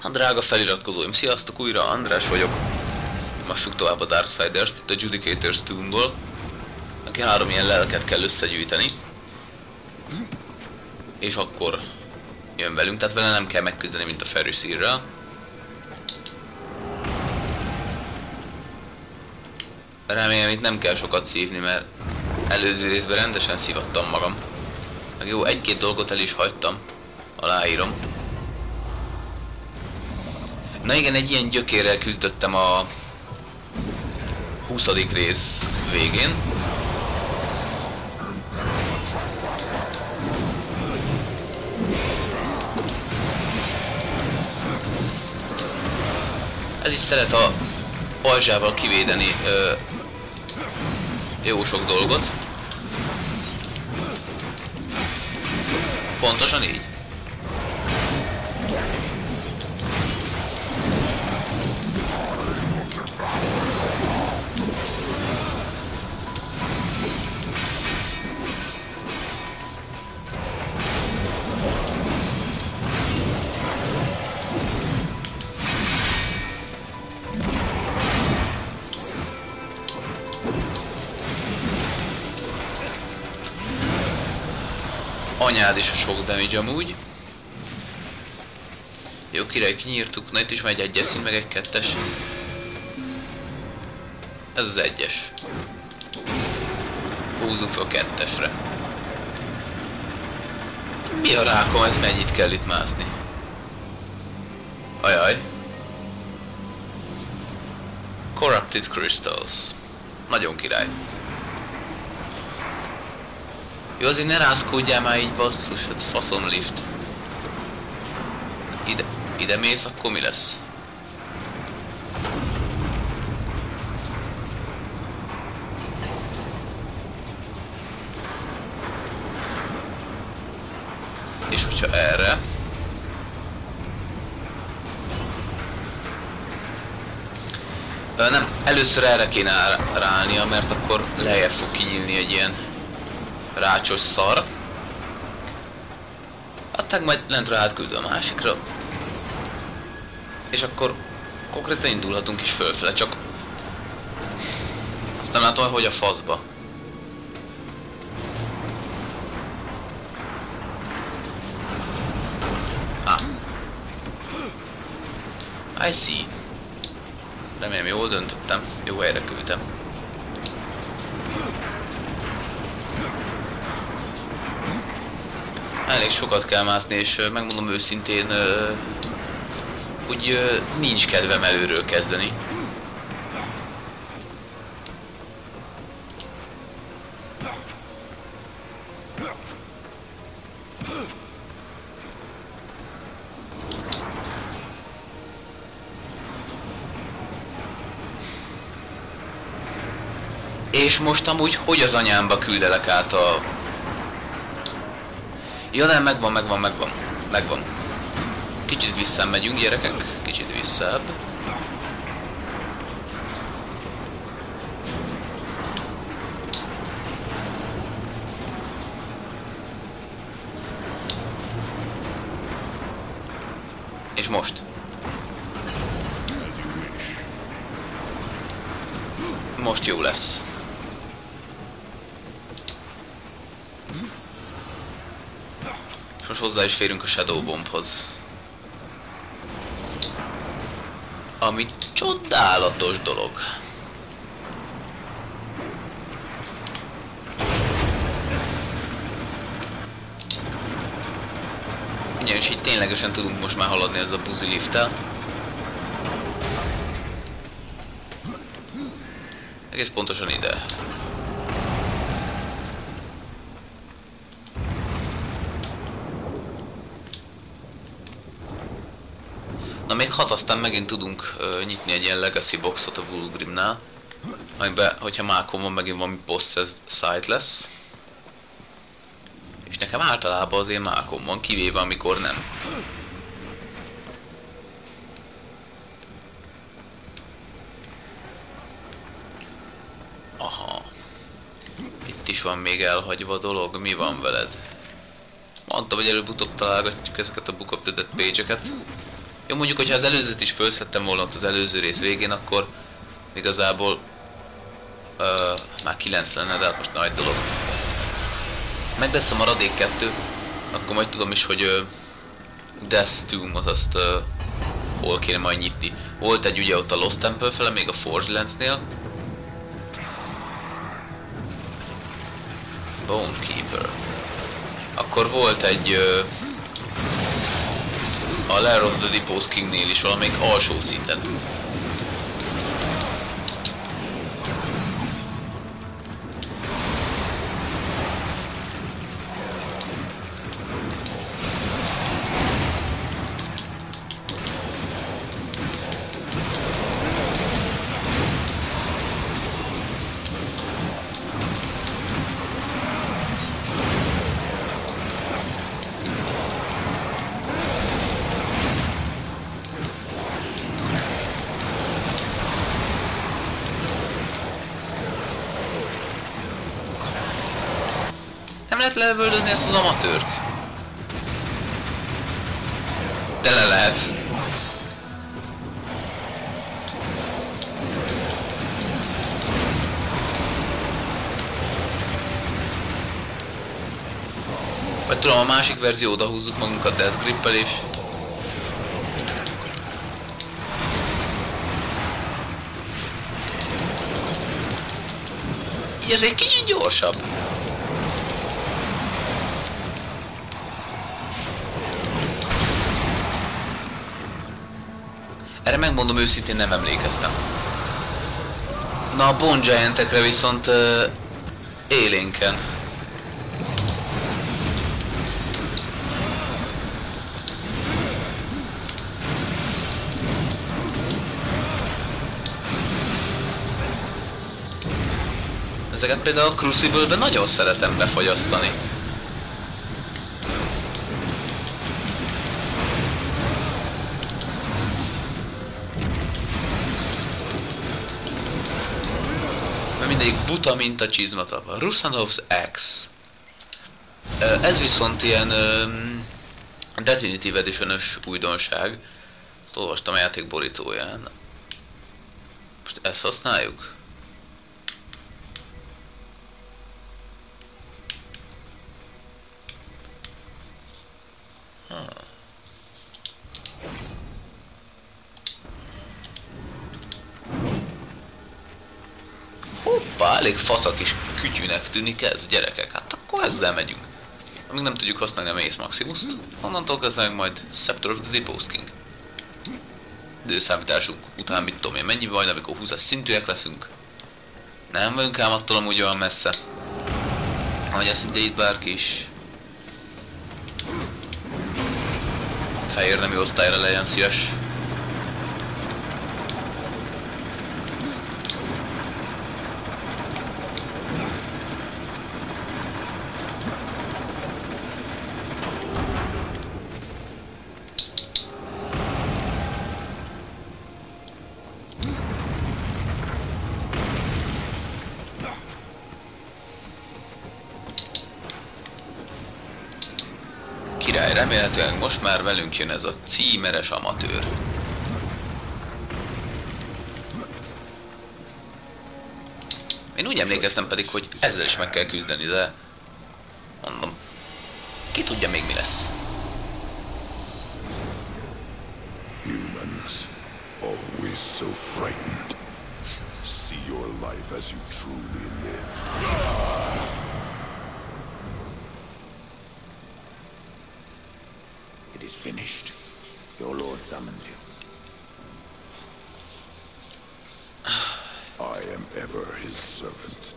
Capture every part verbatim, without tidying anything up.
A drága feliratkozóim, sziasztok, újra András vagyok. Massuk tovább a Darksiders, itt a Judicators Tomb-ból. Neki három ilyen lelket kell összegyűjteni. És akkor jön velünk, tehát vele nem kell megküzdeni, mint a Ferrisirrel. Remélem itt nem kell sokat szívni, mert előző részben rendesen szívattam magam. Meg jó, egy-két dolgot el is hagytam. Aláírom. Na igen, egy ilyen gyökérrel küzdöttem a huszadik rész végén. Ez is szeret a pajzsával kivédeni ö, jó sok dolgot. Pontosan így. Anyád is a sok damage amúgy. Jó, király, kinyírtuk. Na itt is megy egyes szín, meg egy kettes. Ez az egyes. Húzzunk fel a kettesre. Mi a rákom, ez mennyit kell itt mászni? Ajaj. Corrupted Crystals. Nagyon király. Jó, azért ne rázkódjál már így, basszus, hát faszom lift. Ide, ide mész, akkor mi lesz? És hogyha erre... Ö, nem, először erre kéne ráállnia, mert akkor lejjebb fog kinyílni egy ilyen rácsos szar. Aztán majd lentről átküldöm a másikra. És akkor konkrétan indulhatunk is fölfele, csak azt nem látom, hogy a faszba. Ah. I see. Remélem jól döntöttem, jó helyre küldtem. Elég sokat kell mászni, és megmondom őszintén, úgy nincs kedvem előről kezdeni. És most amúgy hogy az anyámba küldelek át a... Ja nem, megvan, megvan, megvan, megvan. Kicsit visszább megyünk, gyerekek, kicsit visszább. És most. Most jó lesz. Most hozzá is férünk a Shadow Bombhoz. Ami csodálatos dolog. Igen, és így ténylegesen tudunk most már haladni ezzel a buzi lifttel. Egész pontosan ide. Na még hat, aztán megint tudunk uh, nyitni egy ilyen legacy boxot a Vulgrimnál, amiben, hogyha mákon van, megint valami possessed site lesz. És nekem általában azért mákon van, kivéve amikor nem. Aha. Itt is van még elhagyva a dolog, mi van veled? Mondtam, hogy előbb-utóbb találgatjuk ezeket a Book of the Dead page-eket. Jó, mondjuk, hogyha az előzőt is felszettem volna ott az előző rész végén, akkor igazából uh, már kilenc lenne, de hát most nagy dolog. Meg lesz a maradék kettő, akkor majd tudom is, hogy uh, Death Tomb-ot azt uh, hol kéne majd nyitni. Volt egy ugye ott a Lost Temple fele, még a Forge Lance-nél. Bone Keeper. Akkor volt egy uh, a Lair of the Depots King-nél is valamelyik alsó szinten. Nem lehet lelövöldözni ezt az amatőrt? De le lehet. Vagy tudom, a másik verzió, oda húzzuk magunkat Death Grip-el is. Így ez egy kicsit gyorsabb. Erre megmondom őszintén, nem emlékeztem. Na a Bone Giant-ekre viszont uh, élénken. Ezeket például a Crucible-ben nagyon szeretem befagyasztani. Mindegyik buta, mint a csizmatap. A Rusanov's Axe. Ez viszont ilyen um, Definitive Edition-ös újdonság. Ezt olvastam a játék borítóján. Most ezt használjuk? Hmm. Hoppá, elég fasz a kis kütyűnek tűnik ez, gyerekek, hát akkor ezzel megyünk. Amíg nem tudjuk használni a Mace Maximus-t, onnantól kezdve majd Scepter of the Depots King. Időszámításunk után mit tudom én mennyi majd, amikor húszas szintűek leszünk. Nem vagyunk ám attól amúgy olyan messze. Ahogy azt mondja itt bárki is. Fehér nemű osztályra legyen szíves. Király, remélhetően most már velünk jön ez a címeres amatőr. Én úgy emlékeztem pedig, hogy ezzel is meg kell küzdeni, de mondom, ki tudja még mi lesz. Humans, always so frightened. See your life as you truly live. It is finished. Your lord summons you. I am ever his servant.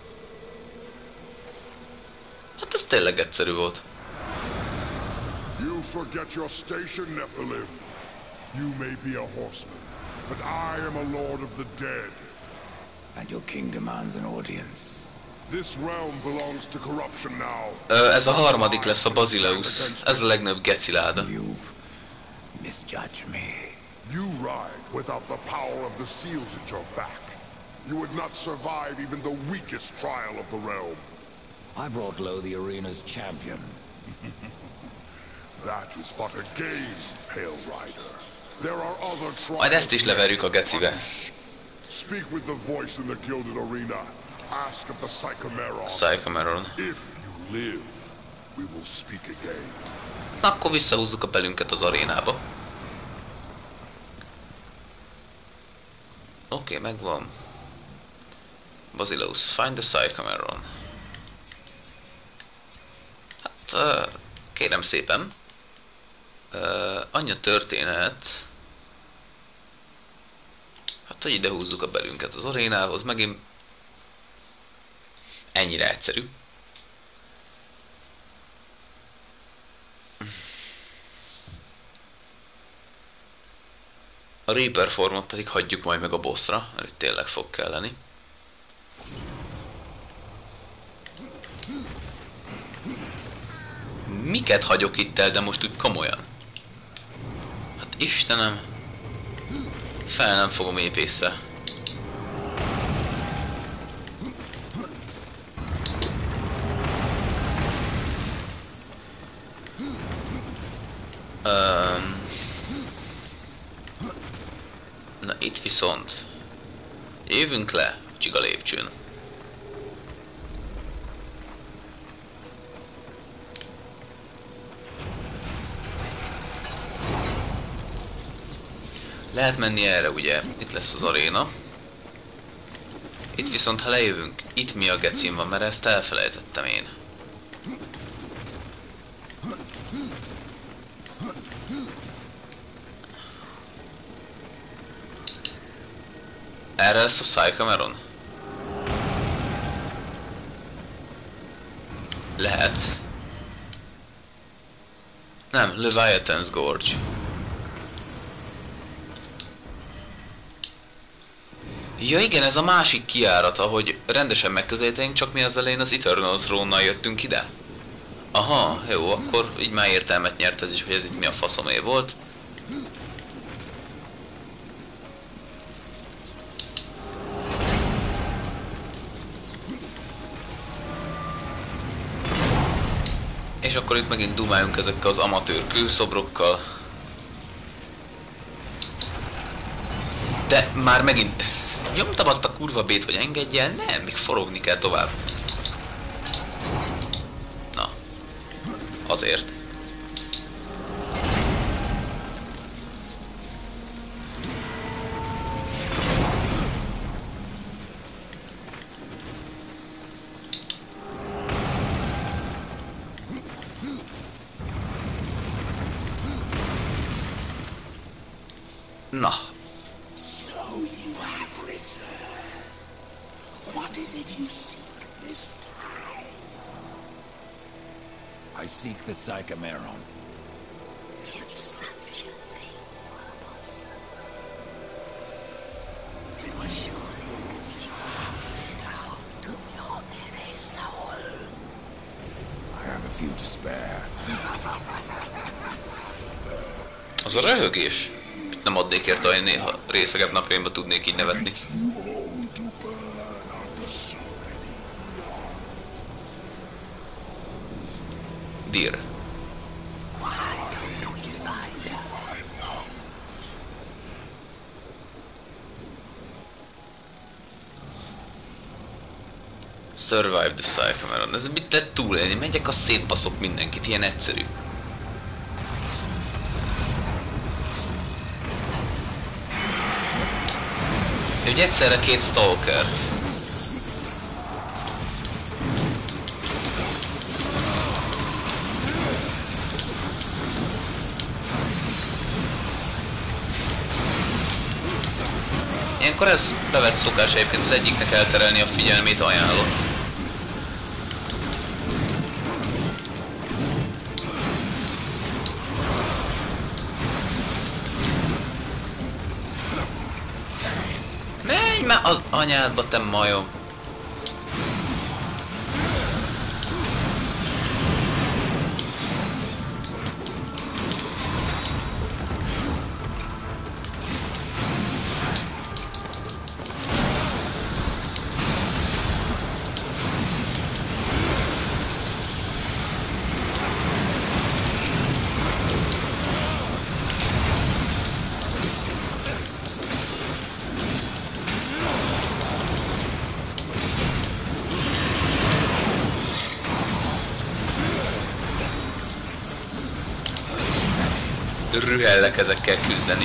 Hát ez tényleg egyszerű volt. You forget your station, Nephilim. You may be a horseman, but I am a lord of the dead. And your king demands an audience. This realm belongs to corruption now. Ö, ez a harmadik lesz, a Basileus. Ez a legnagyobb geciláda. You misjudge me. You ride without the power of the seals at your back. You would not survive even the weakest trial of the realm. I brought low the arena's champion. That is but a game, Pale Rider. There are other Majd ezt is leverjük a gecibe. Speak with the voice in the gilded arena. Ask of the Psychomeron. Psychomeron. If you live, we will speak again. Na, akkor visszahúzzuk a belünket az arénába. Oké, okay, megvan. Basileus, find the Psychomeron. Hát, uh, kérem szépen. Uh, annyi a történet. Hát, hogy ide húzzuk a belünket az arénához, megint ennyire egyszerű. A Reaper formot pedig hagyjuk majd meg a bossra, mert itt tényleg fog kelleni. Miket hagyok itt el, de most úgy komolyan? Hát Istenem, fel nem fogom épp észre. Um, na itt viszont jövünk le a csiga lépcsőn. Lehet menni erre, ugye? Itt lesz az aréna. Itt viszont, ha lejövünk, itt mi a gecim van, mert ezt elfelejtettem én. Erre lesz a Psychomeron? Lehet. Nem, Leviathan's Gorge. Ja igen, ez a másik kijárat, ahogy rendesen megközelítenénk, csak mi az elején az Eternal Throne-nal jöttünk ide. Aha, jó, akkor így már értelmet nyert ez is, hogy ez itt mi a faszomé volt. És akkor itt megint dumáljunk ezekkel az amatőr kőszobrokkal. De már megint... Nyomtam azt a kurva bét, hogy engedj el? Nem, még forogni kell tovább. Na. Azért. Na. What is it you seek this time? I seek the Psychomeron. If such a thing were possible, it would surely consume down to your very soul. I have a few to spare. Az a röhögés. Nem adnék érte, hogy néha részegebb napjaimba tudnék így nevetni. Dear. Survive the Psychomeron. Ez mit lehet túlélni? Megyek a szép baszok mindenkit, ilyen egyszerű. Úgy egyszerre két stalker. Ilyenkor ez bevett szokás egyébként, az egyiknek elterelni a figyelmét, ajánlom. Menj már az anyádba, te majom! rühellek ezekkel küzdeni.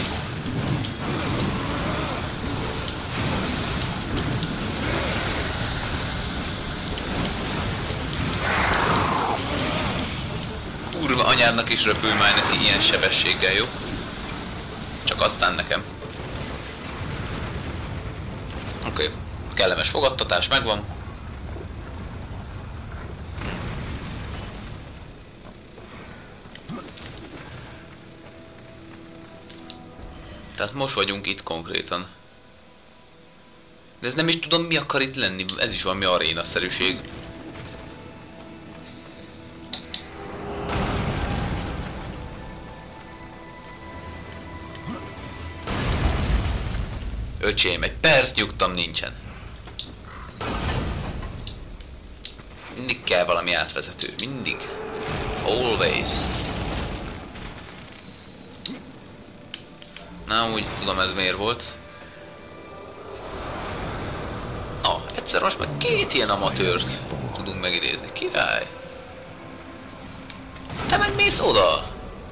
Kurva anyádnak is röpül már neki ilyen sebességgel, jó? Csak aztán nekem. Oké, okay. Kellemes fogadtatás megvan. Tehát most vagyunk itt konkrétan. De ez nem is tudom mi akar itt lenni, ez is valami arénaszerűség. Öcsém, egy perc nyugtam nincsen. Mindig kell valami átvezető, mindig. Always. Na, úgy tudom ez miért volt. Na, egyszer most meg két ilyen amatőrt tudunk megidézni. Király! Te meg mész oda!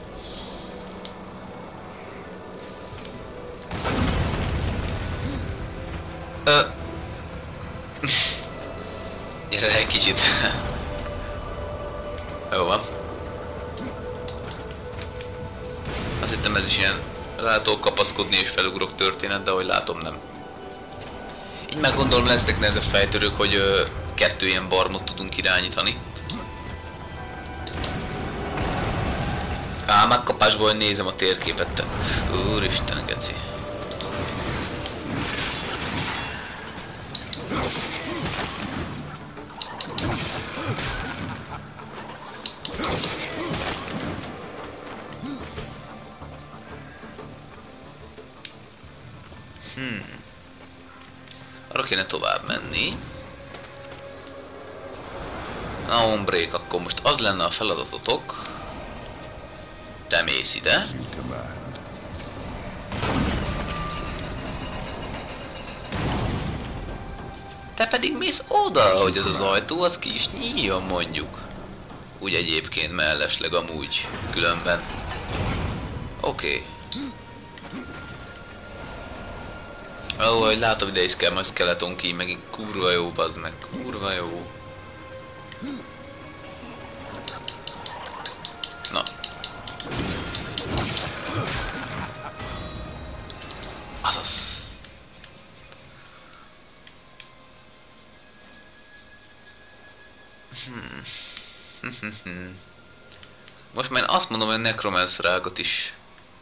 Ö... Gyere le egy kicsit. Jó van. Azt hittem ez is ilyen látok kapaszkodni és felugrok történet, de ahogy látom nem. Így meg gondolom lesznek nehezebb fejtörők, hogy ö, kettő ilyen barmot tudunk irányítani. Á, megkapásból nézem a térképet, te. Úristen, geci. Hmm. Arra kéne tovább menni. Na, ombrék, akkor most az lenne a feladatotok. Te mész ide. Te pedig mész oda, hogy ez az ajtó az ki is nyíljon mondjuk. Úgy egyébként mellesleg amúgy különben. Oké. Okay. Ó, ahogy látom, ide is kell majd Skeleton Key, meg kurva jó, bazd meg, kurva jó. Na. Azaz. Hmm. Most már azt mondom, hogy Necromancer ágat is.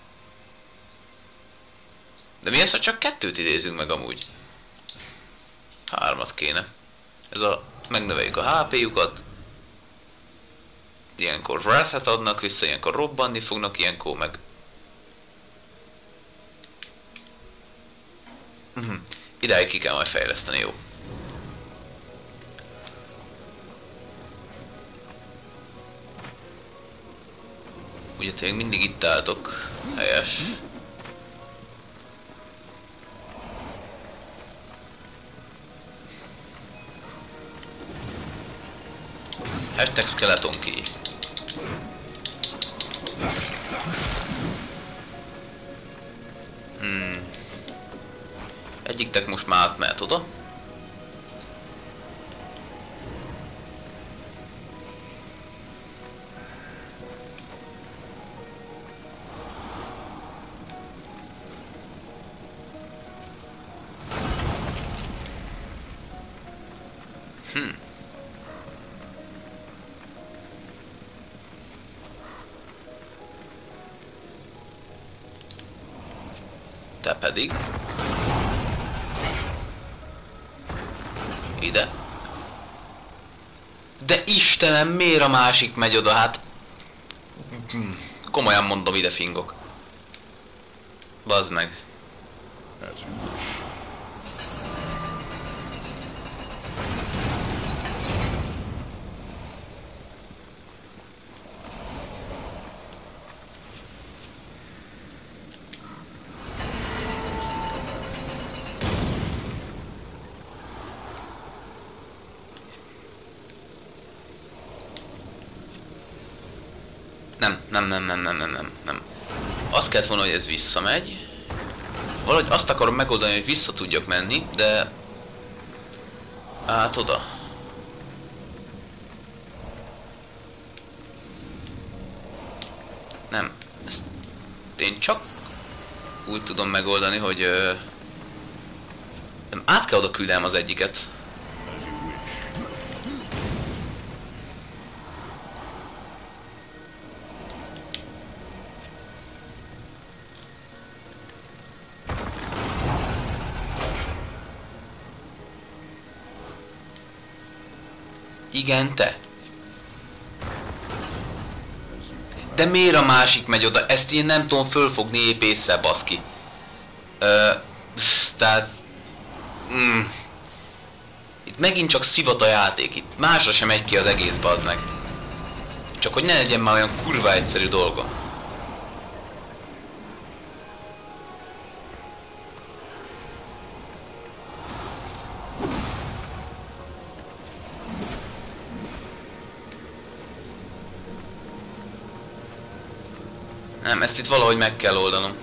De mi az, ha csak kettőt idézünk meg amúgy? Hármat kéne. Ez a... megnöveljük a há pé-jukat. Ilyenkor Wrath-et adnak vissza, ilyenkor robbanni fognak, ilyenkor meg... Uh-huh. Idáig ki kell majd fejleszteni, jó. Ugye tényleg mindig itt álltok. Helyes. Hashtag Skeleton Key. Hmm. Egyiktek most már átmehet oda. Hmm. Te pedig ide. De Istenem, miért a másik megy oda? Hát komolyan mondom, ide fingok. Bazd meg. Nem, nem, nem, nem, nem, nem, nem, nem. azt kellett volna, hogy ez visszamegy. Valahogy azt akarom megoldani, hogy vissza tudjak menni, de... Hát oda. Nem. Ezt én csak úgy tudom megoldani, hogy... Ö... Nem, át kell oda küldenem az egyiket. Igen, te. De miért a másik megy oda? Ezt én nem tudom fölfogni épp észre, baszki. Ö, tehát... Mm. Itt megint csak szivat a játék. Itt másra sem megy ki az egész, bazd meg. Csak hogy ne legyen már olyan kurva egyszerű dolgom. Nem, ezt itt valahogy meg kell oldanom.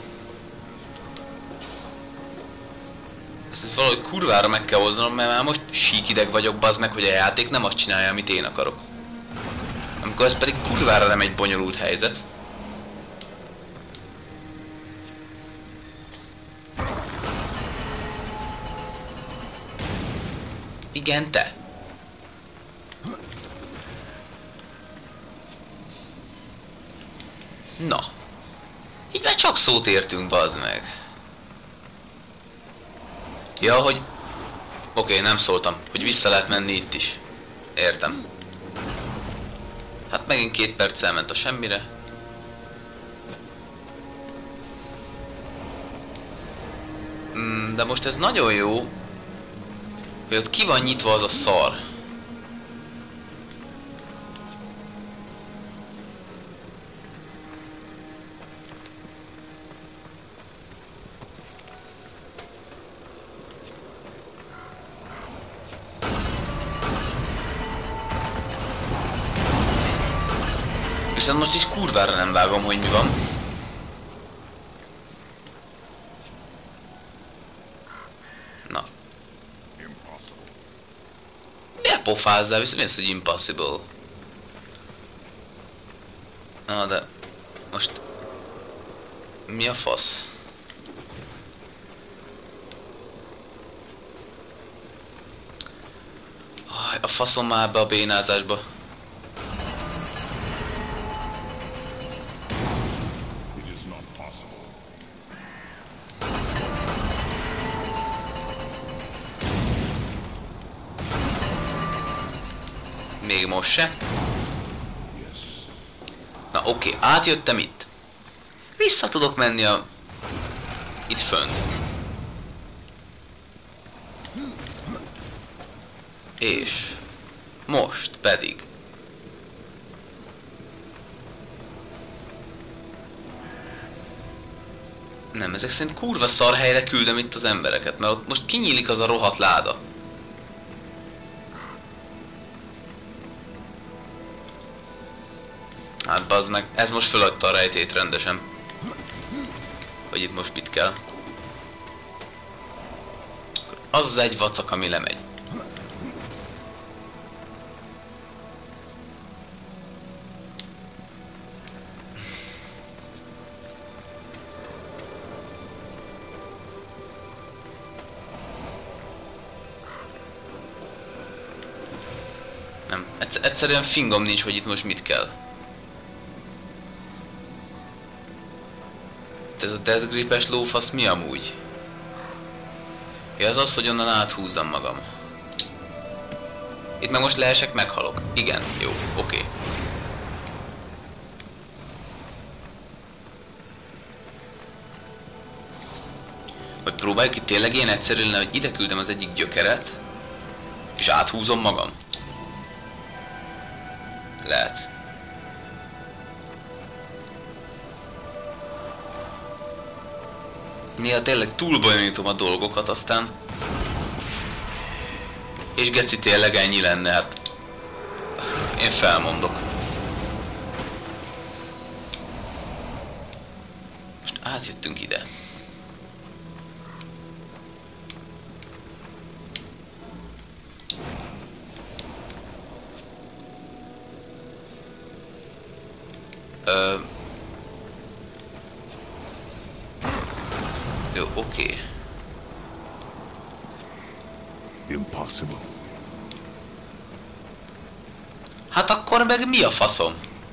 Ezt itt valahogy kurvára meg kell oldanom, mert már most síkideg vagyok, bazd meg, hogy a játék nem azt csinálja, amit én akarok. Amikor ez pedig kurvára nem egy bonyolult helyzet. Igen, te. Na. Így már csak szót értünk, bazd meg. Ja, hogy... Oké, okay, nem szóltam, hogy vissza lehet menni itt is. Értem. Hát megint két perc elment a semmire. Mm, de most ez nagyon jó, hogy ott ki van nyitva az a szar. Viszont most is kurvára nem vágom, hogy mi van. Na. Miért pofázzál? Viszont mi az, hogy impossible? Na de... Most... Mi a fasz? A faszom már be a bénázásba. Még most se. Na oké, okay, átjöttem itt. Vissza tudok menni a... itt fönt. És... most pedig... Nem, ezek szerint kurva szar helyre küldöm itt az embereket, mert ott most kinyílik az a rohadt láda. Hát bazd meg, ez most föladta a rejtét rendesen. Hogy itt most mit kell. Az az egy vacak, ami lemegy. Nem, egyszerűen fingom nincs, hogy itt most mit kell. Ez a Death Grip-es lófasz mi amúgy? Ja, ez az, hogy onnan áthúzzam magam. Itt meg most leesek, meghalok. Igen, jó, oké. Okay. Vagy próbáljuk itt tényleg ilyen egyszerű lenne, hogy ide küldem az egyik gyökeret, és áthúzom magam. Lehet. Néha tényleg túlbonyolítom a dolgokat, aztán... És geci tényleg ennyi lenne, hát... Én felmondok. átjöttünk ide. Ö... Jó, oké. Okay. Impossible. Hát akkor meg mi a faszom?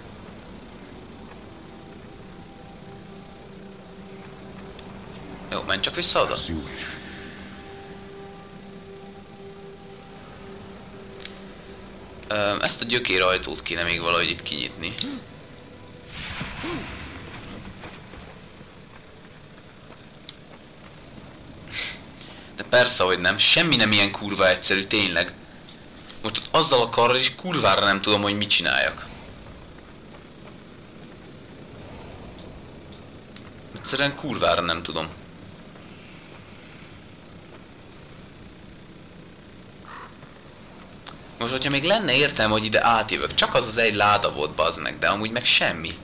Jó, menj csak vissza oda. Ö, ezt a gyökérajtót kéne még valahogy itt kinyitni. De persze, hogy nem. Semmi nem ilyen kurva egyszerű, tényleg. Most ott azzal a karral is kurvára nem tudom, hogy mit csináljak. Egyszerűen kurvára nem tudom. Most, hogyha még lenne értelme, hogy ide átjövök, csak az az egy láda volt, bazd meg, de amúgy meg semmi.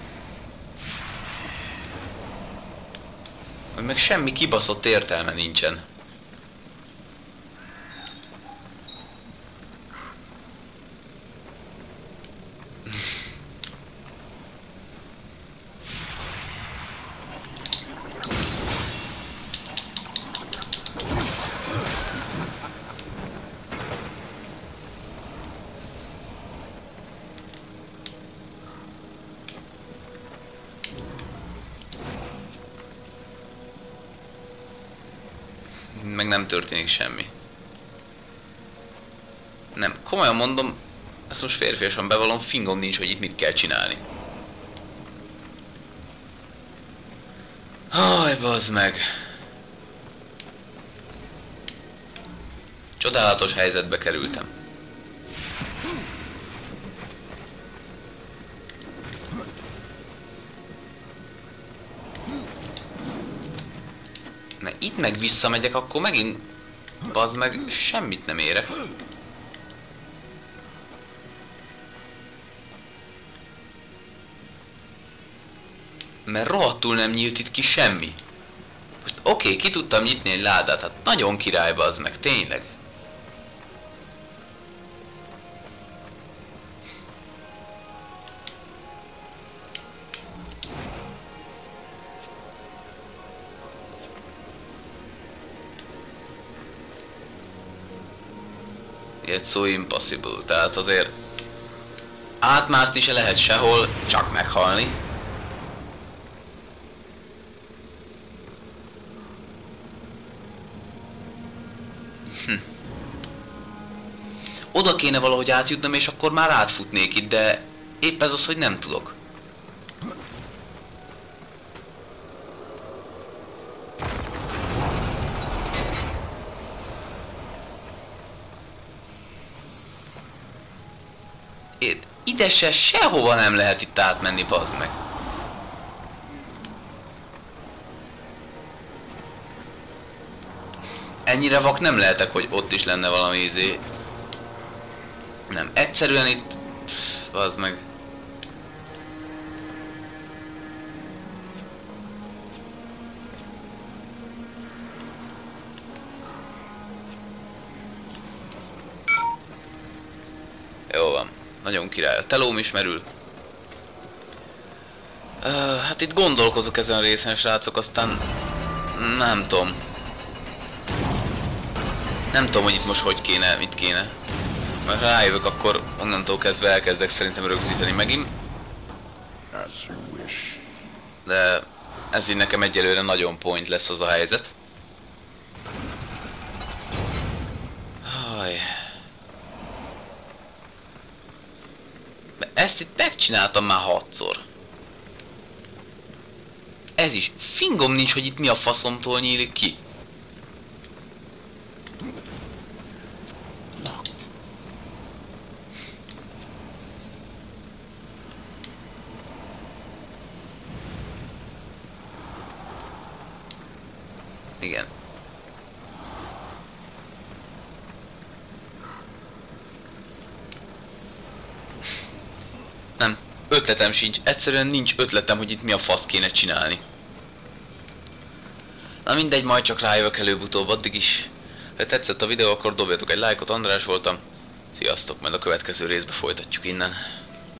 Hogy meg semmi kibaszott értelme nincsen. Meg nem történik semmi. Nem, komolyan mondom, ezt most férfiasan bevallom, fingom nincs, hogy itt mit kell csinálni. Haj, bazd meg! Csodálatos helyzetbe kerültem. Mert itt meg visszamegyek, akkor megint, bazd meg, semmit nem érek. Mert rohadtul nem nyílt itt ki semmi. Most oké, okay, ki tudtam nyitni egy ládát, hát nagyon király, bazd meg, tényleg. It's so impossible, tehát azért átmászni se lehet sehol, csak meghalni. Hm. Oda kéne valahogy átjutnom, és akkor már átfutnék itt, de épp ez az, hogy nem tudok. Ide se, sehova nem lehet itt átmenni, bazd meg. Ennyire vak nem lehetek, hogy ott is lenne valami izé. Nem, egyszerűen itt... Bazd meg. Jó van. Nagyon király. A telóm is merül. Uh, hát itt gondolkozok ezen a részen, srácok, aztán... Nem tudom. Nem tudom, hogy itt most hogy kéne, mit kéne. Mert ha rájövök, akkor onnantól kezdve elkezdek szerintem rögzíteni megint. De ez így nekem egyelőre nagyon point lesz az a helyzet. Haj. Ezt itt megcsináltam már hatszor. Ez is. Fingom nincs, hogy itt mi a faszomtól nyílik ki. Igen. Nem, ötletem sincs. Egyszerűen nincs ötletem, hogy itt mi a fasz kéne csinálni. Na mindegy, majd csak rájövök előbb-utóbb, addig is. Ha tetszett a videó, akkor dobjatok egy lájkot, András voltam. Sziasztok, majd a következő részbe folytatjuk innen.